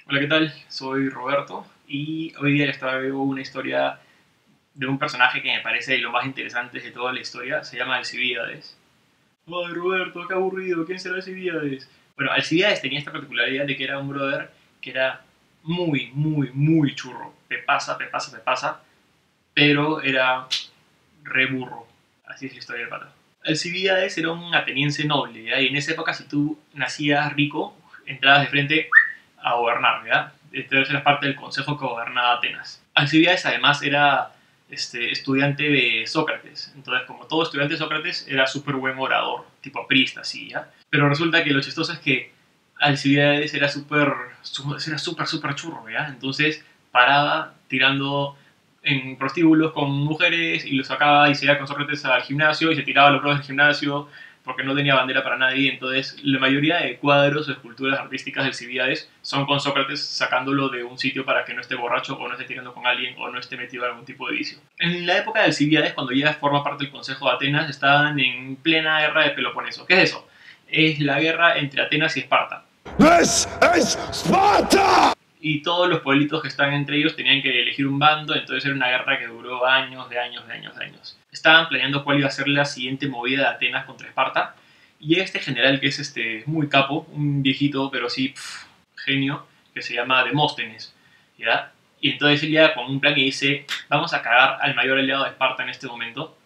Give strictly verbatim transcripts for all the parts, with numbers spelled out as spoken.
Hola, ¿qué tal? Soy Roberto y hoy día les traigo una historia de un personaje que me parece lo más interesante de toda la historia. Se llama Alcibíades. Ay, Roberto, qué aburrido, ¿quién será Alcibíades? Bueno, Alcibíades tenía esta particularidad de que era un brother que era muy, muy, muy churro. Te pasa, te pasa, te pasa, pero era re burro. Así es la historia del pato. Alcibíades era un ateniense noble, ¿ya? Y en esa época, si tú nacías rico, entrabas de frente a gobernar, ¿verdad? Entonces eras parte del consejo que gobernaba Atenas. Alcibiades además era este, estudiante de Sócrates, entonces como todo estudiante de Sócrates era súper buen orador, tipo aprista, así, ¿ya? Pero resulta que lo chistoso es que Alcibiades era súper, era súper, súper churro, ¿ya? Entonces paraba tirando en prostíbulos con mujeres y lo sacaba y se iba con Sócrates al gimnasio y se tiraba a los bros del gimnasio porque no tenía bandera para nadie. Entonces la mayoría de cuadros o esculturas artísticas de Alcibiades son con Sócrates sacándolo de un sitio para que no esté borracho o no esté tirando con alguien o no esté metido en algún tipo de vicio. En la época de Alcibiades, cuando ya forma parte del Consejo de Atenas, estaban en plena guerra de Peloponeso. ¿Qué es eso? Es la guerra entre Atenas y Esparta. This is Sparta! Y todos los pueblitos que están entre ellos tenían que elegir un bando, entonces era una guerra que duró años, de años, de años, de años. Estaban planeando cuál iba a ser la siguiente movida de Atenas contra Esparta, y este general que es este muy capo, un viejito, pero sí, pff, genio, que se llama Demóstenes, ¿ya? Y entonces él llega con un plan y dice, vamos a cagar al mayor aliado de Esparta en este momento.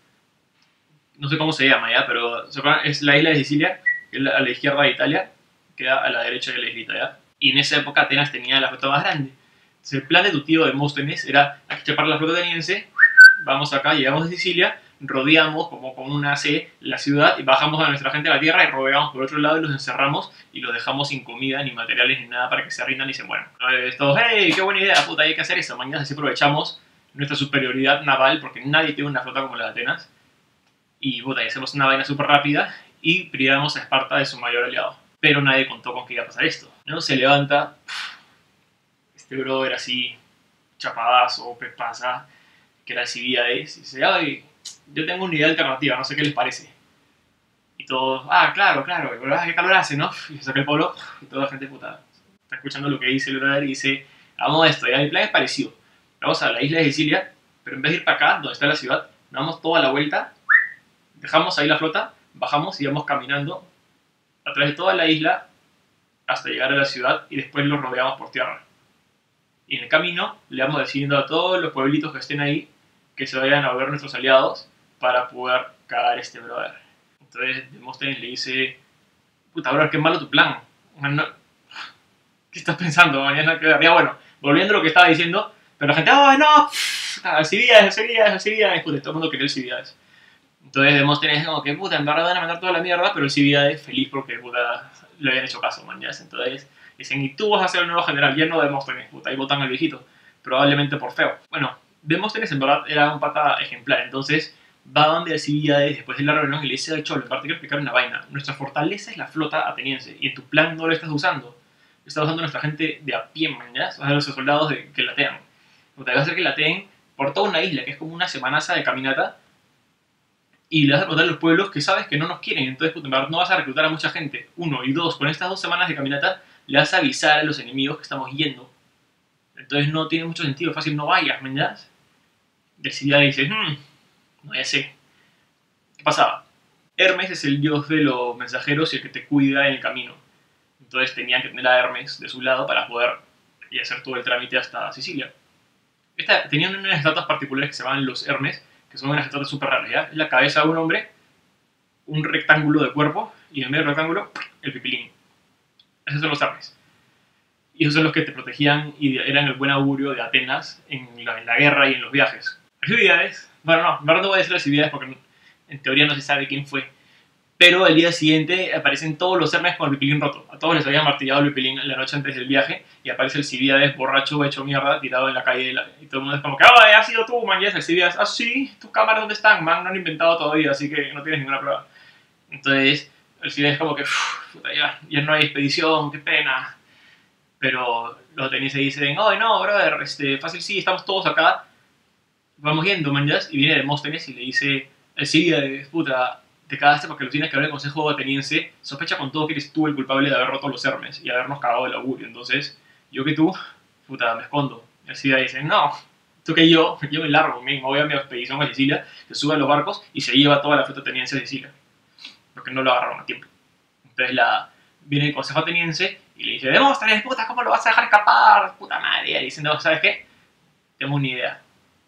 No sé cómo se llama, ¿ya? Pero es la isla de Sicilia, que es a la izquierda de Italia, queda a la derecha de la islita, ¿ya? Y en esa época Atenas tenía la flota más grande. Entonces el plan de tu tío Demóstenes era chapar la flota ateniense, vamos acá, llegamos de Sicilia, rodeamos como con una C la ciudad y bajamos a nuestra gente a la tierra y rodeamos por otro lado y los encerramos y los dejamos sin comida, ni materiales, ni nada para que se rindan y se mueran. Entonces todos, hey, qué buena idea, puta, hay que hacer eso. Mañana así aprovechamos nuestra superioridad naval porque nadie tiene una flota como la de Atenas y puta, y hacemos una vaina súper rápida y privamos a Esparta de su mayor aliado. Pero nadie contó con que iba a pasar esto, ¿no? Se levanta este brother así, chapadazo, pepaza, que era Alcibiades, y dice, ay, yo tengo una idea alternativa, no sé qué les parece. Y todos, ah, claro, claro, y, ah, qué calor hace, ¿no? Y se saca el polo, y toda la gente puta está escuchando lo que dice el brother y dice, hagamos esto, ya mi plan es parecido. Vamos a la isla de Sicilia, pero en vez de ir para acá, donde está la ciudad, damos toda la vuelta, dejamos ahí la flota, bajamos y vamos caminando a través de toda la isla hasta llegar a la ciudad y después lo rodeamos por tierra. Y en el camino le vamos diciendo a todos los pueblitos que estén ahí que se vayan a ver nuestros aliados para poder cagar este brother. Entonces Demóstenes le dice, puta, brother, qué malo tu plan. No, ¿qué estás pensando? Mañana quedaría bueno. Volviendo a lo que estaba diciendo, pero la gente, ¡ay, no! Alcibiades, Alcibiades, Alcibiades. Puta, todo el mundo quería Alcibiades. Entonces Demóstenes como que, puta, en verdad van a mandar toda la mierda, pero Alcibiades feliz porque, puta, le habían hecho caso, man, ya. Entonces dicen, y tú vas a ser el nuevo general, ya no Demóstenes, puta, ahí votan al viejito, probablemente por feo. Bueno, Demóstenes en verdad era un pata ejemplar, entonces va donde Alcibiades después de la reunión y le dice, cholo, en parte quiero explicar una vaina, nuestra fortaleza es la flota ateniense, y en tu plan no lo estás usando, estás usando a nuestra gente de a pie, man, ya, o sea, los soldados de, que latean. Puta, va a hacer que lateen por toda una isla, que es como una semanaza de caminata, y le vas a preguntar a los pueblos que sabes que no nos quieren. Entonces, puta, no vas a reclutar a mucha gente. Uno. Y dos, con estas dos semanas de caminata, le vas a avisar a los enemigos que estamos yendo. Entonces no tiene mucho sentido. Fácil, no vayas, ¿me entiendes? Decidía y dices, hmm, no, ya sé. ¿Qué pasaba? Hermes es el dios de los mensajeros y el que te cuida en el camino. Entonces tenían que tener a Hermes de su lado para poder y hacer todo el trámite hasta Sicilia. Esta, tenían unas estatuas particulares que se llaman los Hermes, que son unas estatuas súper raras, ¿ya? Es la cabeza de un hombre, un rectángulo de cuerpo, y en el medio del rectángulo, el pipilín. Esos son los Hermes. Y esos son los que te protegían y eran el buen augurio de Atenas en la, en la guerra y en los viajes. Alcibiades, bueno, no, en verdad no voy a decir Alcibiades porque en teoría no se sabe quién fue. Pero al día siguiente aparecen todos los Hermes con el pipilín roto. A todos les habían martillado el pipilín la noche antes del viaje y aparece Alcibiades borracho, hecho mierda, tirado en la calle. Y todo el mundo es como que, ¡ay, has sido tú, man! Y es Alcibiades, ¡ah, sí! ¿Tus cámaras dónde están, man? No han inventado todavía, así que no tienes ninguna prueba. Entonces, Alcibiades es como que, puta, ya, ya no hay expedición, qué pena. Pero los atenienses dicen, ¡ay, no, brother! Este, fácil, sí, estamos todos acá. Vamos yendo, man, ya. Y viene Demóstenes y le dice, Alcibiades, puta, te cagaste porque tienes que hablar el consejo ateniense, sospecha con todo que eres tú el culpable de haber roto los Hermes y habernos cagado el augurio. Entonces, yo que tú, puta, me escondo. Y así dice, no, tú que yo, yo me largo, me voy a mi expedición a Sicilia, se sube a los barcos y se lleva toda la flota ateniense a Sicilia, porque no lo agarraron a tiempo. Entonces la, viene el consejo ateniense y le dice, Demóstenes, puta, ¿cómo lo vas a dejar escapar? Puta madre. Y le dicen, no, ¿sabes qué? Tengo una idea.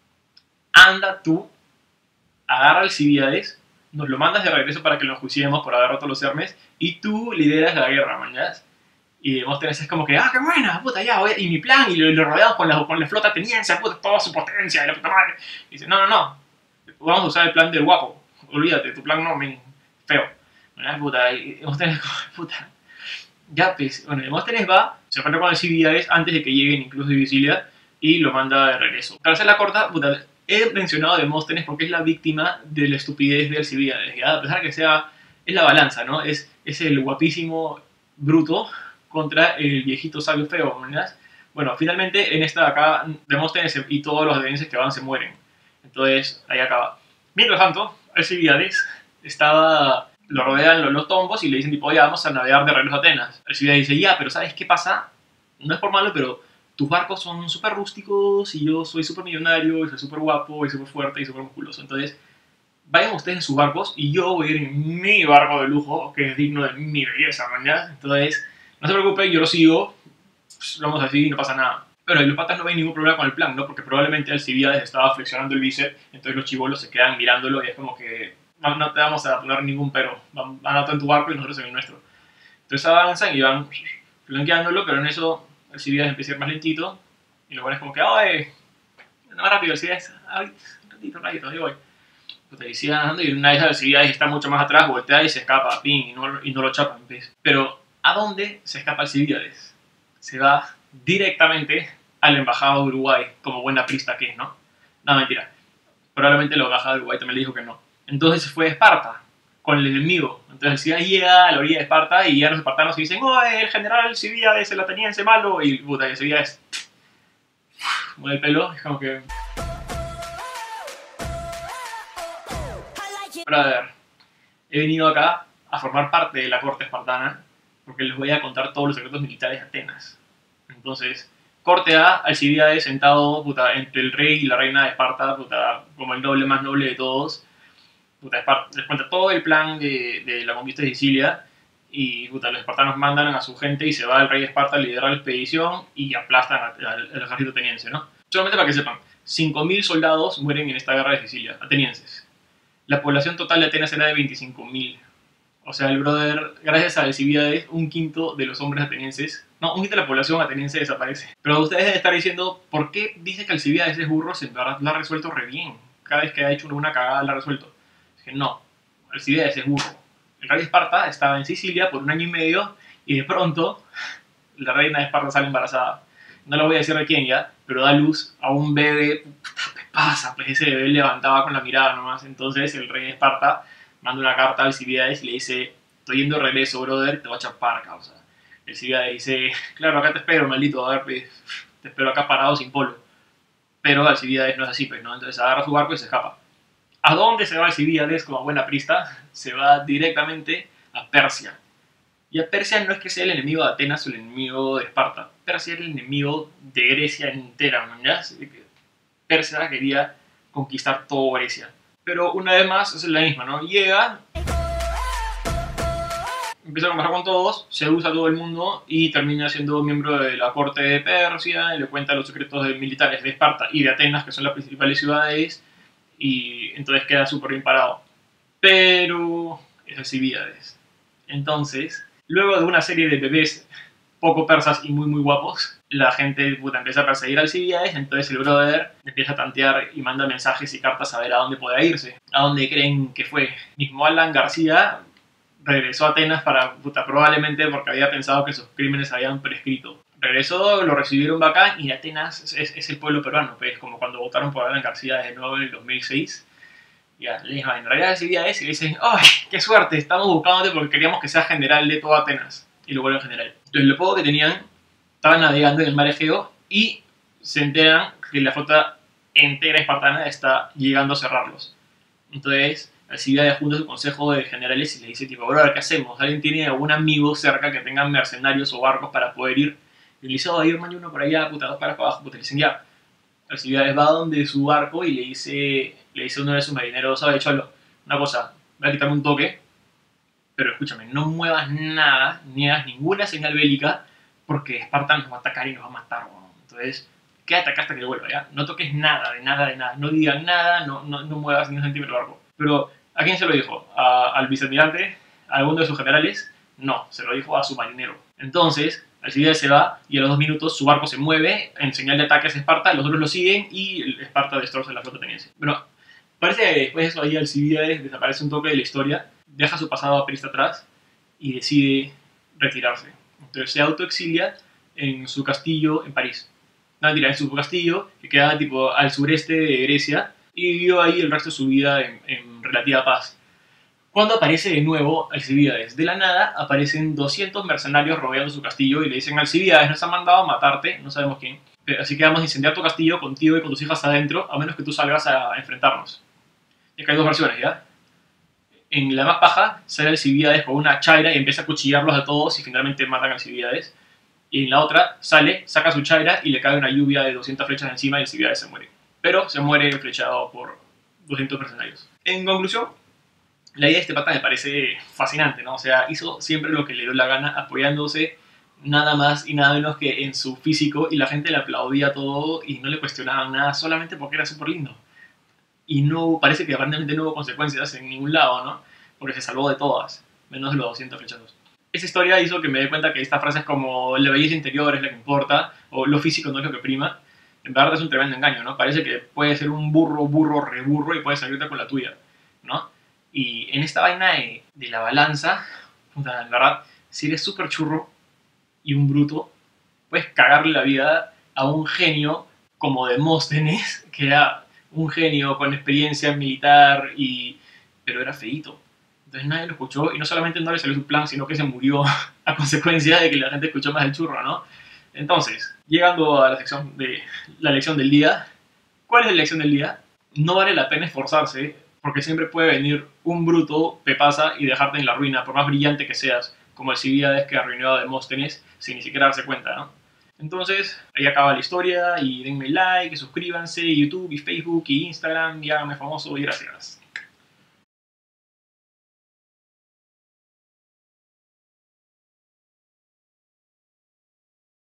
Anda tú, agarra a Alcibíades, nos lo mandas de regreso para que lo enjuiciemos por haber roto los Hermes, y tú lideras la guerra, mañas. Y Demóstenes es como que, ah, qué buena, puta, ya, voy a... y mi plan, y lo, lo rodeamos con la, con la flota ateniense, puta, toda su potencia, y la puta madre. Y dice, no, no, no, vamos a usar el plan del guapo, olvídate, tu plan no, men, feo. ¿Verdad, puta? Y Demóstenes como, puta, ya, pues, bueno, Demóstenes va, se encuentra con Alcibíades antes de que lleguen incluso de Sicilia, y lo manda de regreso. Para hacer la corta, puta, he mencionado a Demóstenes porque es la víctima de la estupidez de Alcibíades, ¿ya? A pesar que sea, es la balanza, ¿no? Es, es el guapísimo bruto contra el viejito sabio feo, ¿verdad? Bueno, finalmente en esta de acá, Demóstenes y todos los atenienses que van se mueren. Entonces, ahí acaba. Mientras tanto, Alcibíades estaba... Lo rodean los, los tombos y le dicen tipo, ya, vamos a navegar de regreso a Atenas. Alcibíades dice, ya, pero ¿sabes qué pasa? No es por malo, pero tus barcos son súper rústicos y yo soy súper millonario, y soy súper guapo, y súper fuerte, y súper musculoso. Entonces, vayan ustedes en sus barcos y yo voy a ir en mi barco de lujo, que es digno de mi belleza, mañana. Entonces, no se preocupen, yo lo sigo, pues, vamos así y no pasa nada. Pero los patas no ven ningún problema con el plan, ¿no? Porque probablemente Alcibíades estaba flexionando el bíceps, entonces los chibolos se quedan mirándolo y es como que no, no te vamos a poner ningún pero, van en tu barco y nosotros en el nuestro. Entonces avanzan y van flanqueándolo, pero en eso Alcibíades empieza a ir más lentito y lo pones como que, ¡ay! No, rápido, Alcibíades, ¡ay! Un ratito, un ratito, ahí voy. Te decía andando y una vez Alcibíades está mucho más atrás, voltea y se escapa, ping, y no, y no lo chapan, ¿ves? Pero ¿a dónde se escapa Alcibíades? Se va directamente a la embajada de Uruguay, como buena prista que es, ¿no? No, mentira. Probablemente la embajada de Uruguay también le dijo que no. Entonces se fue a Esparta, con el enemigo. Entonces Alcibíades llega a la orilla de Esparta y ya los espartanos dicen, ¡oh, el general Alcibíades, el ateniense malo! Y puta, Alcibíades mueve el pelo, es como que... Pero a ver, he venido acá a formar parte de la corte espartana porque les voy a contar todos los secretos militares de Atenas. Entonces, corte A, Alcibíades sentado, puta, entre el rey y la reina de Esparta, puta, como el noble más noble de todos. Puta, Esparta, les cuenta todo el plan de, de la conquista de Sicilia y puta, los espartanos mandan a su gente y se va el rey de Esparta a liderar la expedición y aplastan al, al ejército ateniense, ¿no? Solamente para que sepan, cinco mil soldados mueren en esta guerra de Sicilia, atenienses. La población total de Atenas era de veinticinco mil. O sea, el brother, gracias a Alcibíades, un quinto de los hombres atenienses, no, un quinto de la población ateniense desaparece. Pero ustedes deben estar diciendo, ¿por qué dice que Alcibíades es burro? Se lo ha resuelto re bien. Cada vez que ha hecho una cagada lo ha resuelto. Es que no, Alcibíades es burro. El rey de Esparta estaba en Sicilia por un año y medio y de pronto la reina de Esparta sale embarazada. No le voy a decir de quién ya, pero da luz a un bebé. ¿Qué pasa? Pues ese bebé levantaba con la mirada nomás. Entonces el rey de Esparta manda una carta a Alcibíades y le dice, estoy yendo de regreso, brother, te voy a chapar, causa. Alcibíades dice, claro, acá te espero, maldito, a ver, pues, te espero acá parado sin polo. Pero Alcibíades no es así, pues, ¿no? Entonces agarra su barco y se escapa. ¿A dónde se va Alcibíades como buena prista? Se va directamente a Persia. Y a Persia no es que sea el enemigo de Atenas o el enemigo de Esparta. Persia era el enemigo de Grecia entera, ¿no? ¿Ya? Persia quería conquistar toda Grecia. Pero una vez más es la misma, ¿no? Llega, empieza a conversar con todos, seduce a todo el mundo y termina siendo miembro de la corte de Persia y le cuenta los secretos de militares de Esparta y de Atenas, que son las principales ciudades, y entonces queda súper bien parado. Pero es Alcibíades. Entonces, luego de una serie de bebés poco persas y muy muy guapos, la gente puta, empieza a perseguir a Alcibíades, entonces el brother empieza a tantear y manda mensajes y cartas a ver a dónde puede irse, a dónde creen que fue. Mismo Alan García regresó a Atenas para, puta, probablemente porque había pensado que sus crímenes habían prescrito. Regresó, lo recibieron bacán y Atenas es, es el pueblo peruano, pues, como cuando votaron por Alan García de nuevo en el dos mil seis. Ya, le dicen, en realidad Alcibíades y le dicen, ¡ay, qué suerte! Estamos buscándote porque queríamos que seas general de toda Atenas. Y lo vuelven general. Entonces, lo poco que tenían, estaban navegando en el mar Egeo y se enteran que la flota entera espartana está llegando a cerrarlos. Entonces, Alcibíades junta su consejo de generales y le dice, tipo, bro, ¿qué hacemos? ¿Alguien tiene algún amigo cerca que tenga mercenarios o barcos para poder ir Y le dice, oh, hay un mañana uno por allá, puta, dos caras para abajo, puta, le dicen ya. Alcibiades va donde su barco y le dice, le dice a uno de sus marineros, ¿sabe, Cholo? Una cosa, voy a quitarme un toque, pero escúchame, no muevas nada, ni hagas ninguna señal bélica, porque Esparta nos va a atacar y nos va a matar, ¿no? Entonces, quédate acá hasta que yo vuelva, ¿ya? No toques nada, de nada, de nada, no digan nada, no, no, no muevas ni un centímetro el barco. Pero, ¿a quién se lo dijo? ¿A, ¿Al vicealmirante? ¿A alguno de sus generales? No, se lo dijo a su marinero. Entonces, Alcibiades se va y a los dos minutos su barco se mueve en señal de ataque a Esparta, los otros lo siguen y Esparta destroza la flota ateniense. Bueno, parece que después de eso ahí Alcibiades desaparece un toque de la historia, deja su pasado aprista atrás y decide retirarse. Entonces se autoexilia en su castillo en París. No, mentira, en su castillo que queda tipo al sureste de Grecia y vivió ahí el resto de su vida en, en relativa paz. Cuando aparece de nuevo Alcibiades, de la nada aparecen doscientos mercenarios rodeando su castillo y le dicen: Alcibiades, nos han mandado a matarte, no sabemos quién, así que vamos a incendiar tu castillo contigo y con tus hijas adentro, a menos que tú salgas a enfrentarnos. Y acá hay dos versiones, ¿ya? En la más baja sale Alcibiades con una chaira y empieza a cuchillarlos a todos y finalmente matan a Alcibiades. Y en la otra sale, saca su chaira y le cae una lluvia de doscientas flechas encima y Alcibiades se muere. Pero se muere flechado por doscientos mercenarios. En conclusión, la idea de este pata me parece fascinante, ¿no? O sea, hizo siempre lo que le dio la gana, apoyándose nada más y nada menos que en su físico, y la gente le aplaudía todo y no le cuestionaban nada solamente porque era súper lindo. Y no, parece que aparentemente no hubo consecuencias en ningún lado, ¿no? Porque se salvó de todas, menos de los doscientos flechazos. Esa historia hizo que me dé cuenta que estas frases como la belleza interior es la que importa, o lo físico no es lo que prima, en verdad es un tremendo engaño, ¿no? Parece que puedes ser un burro, burro, reburro y puedes salirte con la tuya, ¿no? Y en esta vaina de, de la balanza, puta, en verdad, si eres súper churro y un bruto, puedes cagarle la vida a un genio como Demóstenes, que era un genio con experiencia militar, y... pero era feíto. Entonces nadie lo escuchó y no solamente no le salió su plan, sino que se murió a consecuencia de que la gente escuchó más el churro, ¿no? Entonces, llegando a la sección de la lección del día, ¿cuál es la lección del día? No vale la pena esforzarse, porque siempre puede venir un bruto pepasa y dejarte en la ruina, por más brillante que seas, como Alcibiades que arruinó a Demóstenes sin ni siquiera darse cuenta, ¿no? Entonces, ahí acaba la historia y denme like, suscríbanse, YouTube y Facebook y Instagram y háganme famoso y gracias.